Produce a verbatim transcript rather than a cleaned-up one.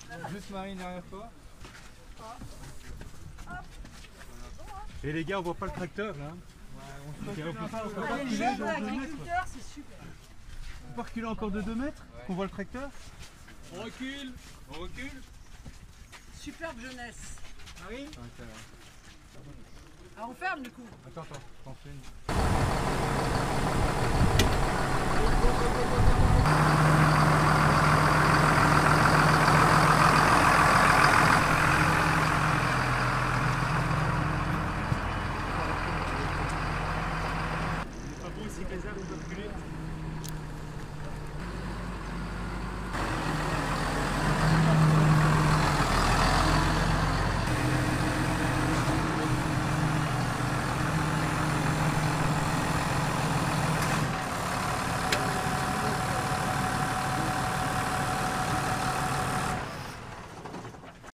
Juste Marine derrière toi. Et les gars, on voit pas le tracteur là. Ouais, on se On peut pas, on peut pas Les reculer jeunes de deux mètres. agriculteurs, c'est super. On peut pas reculer encore de deux mètres qu'on voit le tracteur. On recule. On recule. Superbe jeunesse. Marine. Ah, on ferme du coup. Attends, attends, t'en fais une.